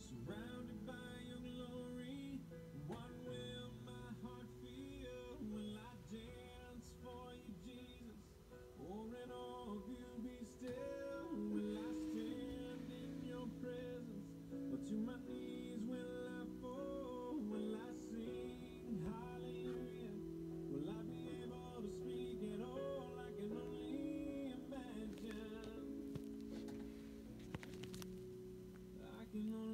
Surrounded by your glory, what will my heart feel? Will I dance for you, Jesus? Or in awe of you be still? Will I stand in your presence? Or to my knees will I fall? Will I sing hallelujah? Will I be able to speak at all? I can only imagine. I can only